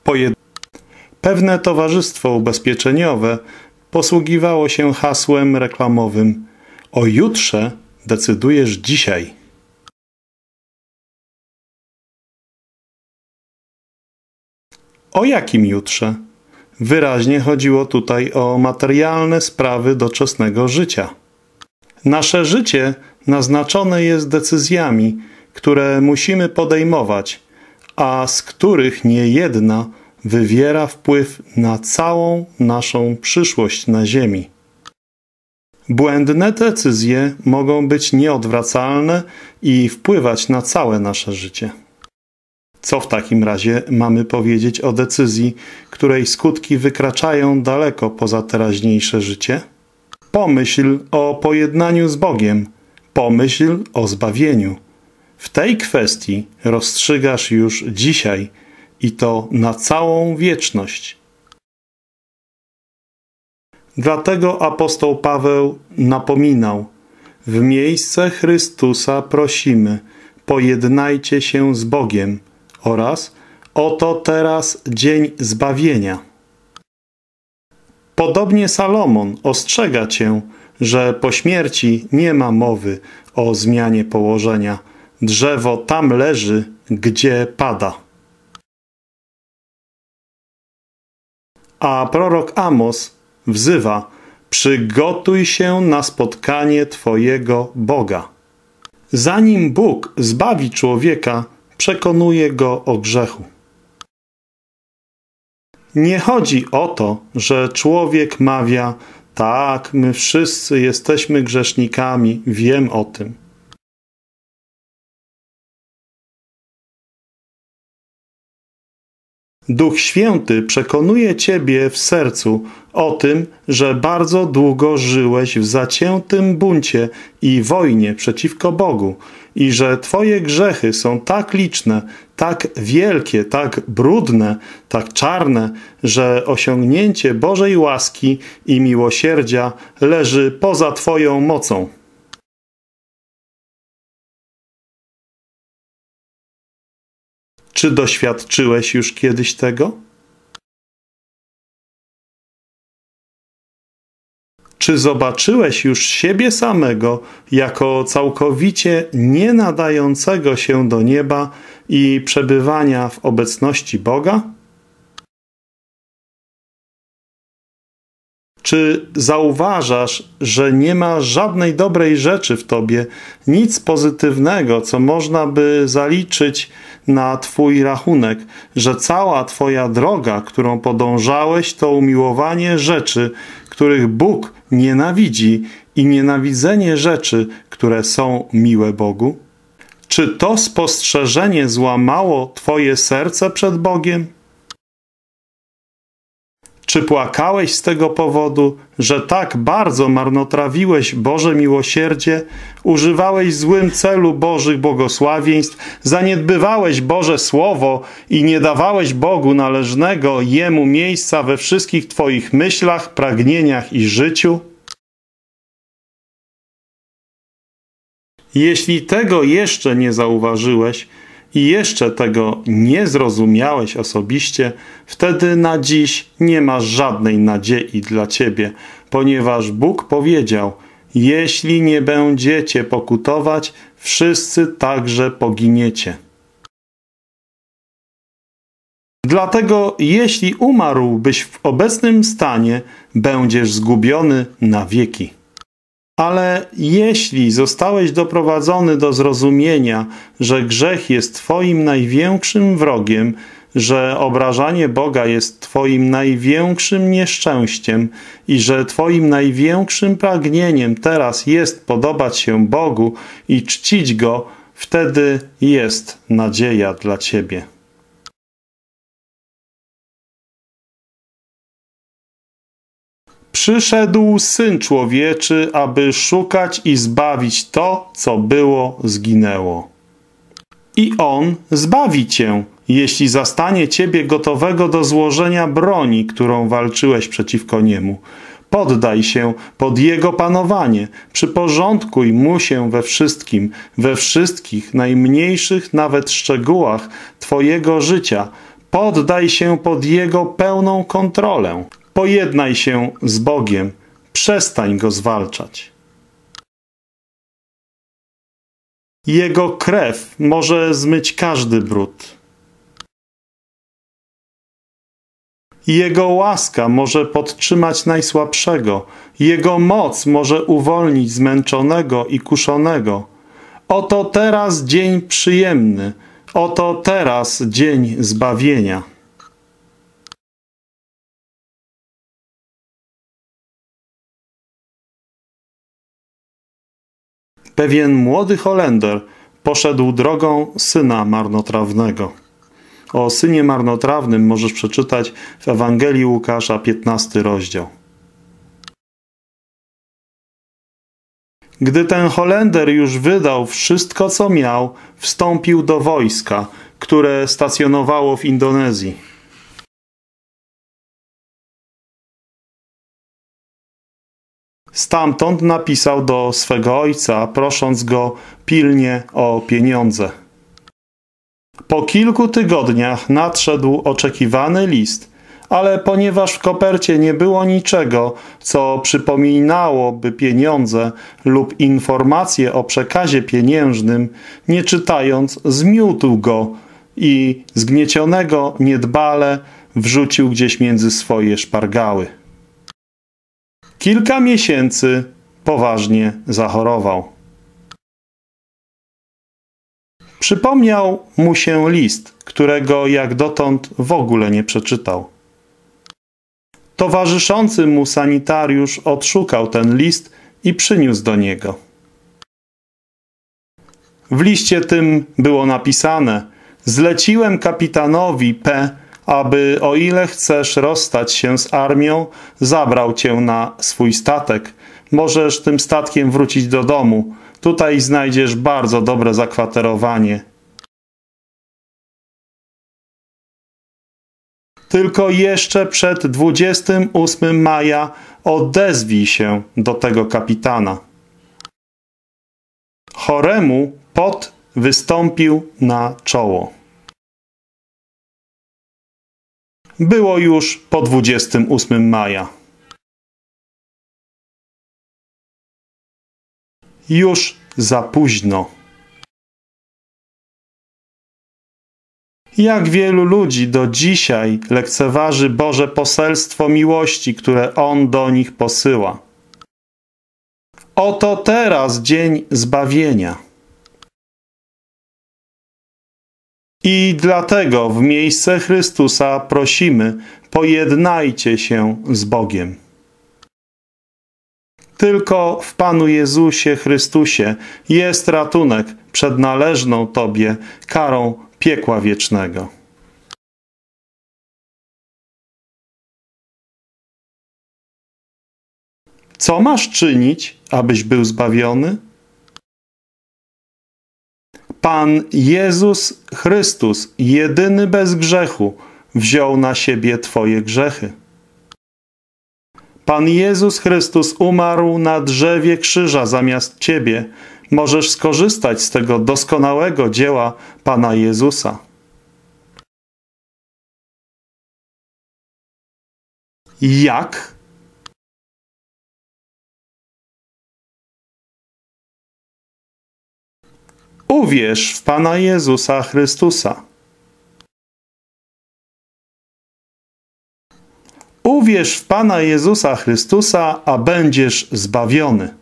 Pewne towarzystwo ubezpieczeniowe posługiwało się hasłem reklamowym: o jutrze decydujesz dzisiaj. O jakim jutrze? Wyraźnie chodziło tutaj o materialne sprawy doczesnego życia. Nasze życie naznaczone jest decyzjami, które musimy podejmować, a z których niejedna wywiera wpływ na całą naszą przyszłość na ziemi. Błędne decyzje mogą być nieodwracalne i wpływać na całe nasze życie. Co w takim razie mamy powiedzieć o decyzji, której skutki wykraczają daleko poza teraźniejsze życie? Pomyśl o pojednaniu z Bogiem, pomyśl o zbawieniu. W tej kwestii rozstrzygasz już dzisiaj i to na całą wieczność. Dlatego apostoł Paweł napominał: w miejsce Chrystusa prosimy, pojednajcie się z Bogiem, oraz oto teraz dzień zbawienia. Podobnie Salomon ostrzega cię, że po śmierci nie ma mowy o zmianie położenia. Drzewo tam leży, gdzie pada. A prorok Amos wzywa: przygotuj się na spotkanie Twojego Boga. Zanim Bóg zbawi człowieka, przekonuje go o grzechu. Nie chodzi o to, że człowiek mawia: tak, my wszyscy jesteśmy grzesznikami, wiem o tym. Duch Święty przekonuje ciebie w sercu o tym, że bardzo długo żyłeś w zaciętym buncie i wojnie przeciwko Bogu i że twoje grzechy są tak liczne, tak wielkie, tak brudne, tak czarne, że osiągnięcie Bożej łaski i miłosierdzia leży poza twoją mocą. Czy doświadczyłeś już kiedyś tego? Czy zobaczyłeś już siebie samego jako całkowicie nie nadającego się do nieba i przebywania w obecności Boga? Czy zauważasz, że nie ma żadnej dobrej rzeczy w tobie, nic pozytywnego, co można by zaliczyć na twój rachunek, że cała twoja droga, którą podążałeś, to umiłowanie rzeczy, których Bóg nienawidzi i nienawidzenie rzeczy, które są miłe Bogu? Czy to spostrzeżenie złamało twoje serce przed Bogiem? Czy płakałeś z tego powodu, że tak bardzo marnotrawiłeś Boże miłosierdzie, używałeś w złym celu Bożych błogosławieństw, zaniedbywałeś Boże Słowo i nie dawałeś Bogu należnego Jemu miejsca we wszystkich twoich myślach, pragnieniach i życiu? Jeśli tego jeszcze nie zauważyłeś i jeszcze tego nie zrozumiałeś osobiście, wtedy na dziś nie masz żadnej nadziei dla ciebie, ponieważ Bóg powiedział: jeśli nie będziecie pokutować, wszyscy także poginiecie. Dlatego jeśli umarłbyś w obecnym stanie, będziesz zgubiony na wieki. Ale jeśli zostałeś doprowadzony do zrozumienia, że grzech jest twoim największym wrogiem, że obrażanie Boga jest twoim największym nieszczęściem i że twoim największym pragnieniem teraz jest podobać się Bogu i czcić Go, wtedy jest nadzieja dla ciebie. Przyszedł Syn Człowieczy, aby szukać i zbawić to, co było, zginęło. I On zbawi cię, jeśli zastanie ciebie gotowego do złożenia broni, którą walczyłeś przeciwko Niemu. Poddaj się pod Jego panowanie, przyporządkuj Mu się we wszystkich najmniejszych nawet szczegółach twojego życia. Poddaj się pod Jego pełną kontrolę. Pojednaj się z Bogiem. Przestań Go zwalczać. Jego krew może zmyć każdy brud. Jego łaska może podtrzymać najsłabszego. Jego moc może uwolnić zmęczonego i kuszonego. Oto teraz dzień przyjemny. Oto teraz dzień zbawienia. Pewien młody Holender poszedł drogą syna marnotrawnego. O synie marnotrawnym możesz przeczytać w Ewangelii Łukasza, 15 rozdział. Gdy ten Holender już wydał wszystko, co miał, wstąpił do wojska, które stacjonowało w Indonezji. Stamtąd napisał do swego ojca, prosząc go pilnie o pieniądze. Po kilku tygodniach nadszedł oczekiwany list, ale ponieważ w kopercie nie było niczego, co przypominałoby pieniądze lub informacje o przekazie pieniężnym, nie czytając, zmiótł go i zgniecionego niedbale wrzucił gdzieś między swoje szpargały. Kilka miesięcy poważnie zachorował. Przypomniał mu się list, którego jak dotąd w ogóle nie przeczytał. Towarzyszący mu sanitariusz odszukał ten list i przyniósł do niego. W liście tym było napisane: zleciłem kapitanowi P., aby o ile chcesz rozstać się z armią, zabrał cię na swój statek. Możesz tym statkiem wrócić do domu. Tutaj znajdziesz bardzo dobre zakwaterowanie. Tylko jeszcze przed 28 maja odezwij się do tego kapitana. Choremu pot wystąpił na czoło. Było już po 28 maja. Już za późno. Jak wielu ludzi do dzisiaj lekceważy Boże poselstwo miłości, które On do nich posyła. Oto teraz dzień zbawienia. I dlatego w miejsce Chrystusa prosimy, pojednajcie się z Bogiem. Tylko w Panu Jezusie Chrystusie jest ratunek przed należną Tobie karą piekła wiecznego. Co masz czynić, abyś był zbawiony? Pan Jezus Chrystus, jedyny bez grzechu, wziął na siebie Twoje grzechy. Pan Jezus Chrystus umarł na drzewie krzyża zamiast Ciebie. Możesz skorzystać z tego doskonałego dzieła Pana Jezusa. Jak? Uwierz w Pana Jezusa Chrystusa. Uwierz w Pana Jezusa Chrystusa, a będziesz zbawiony.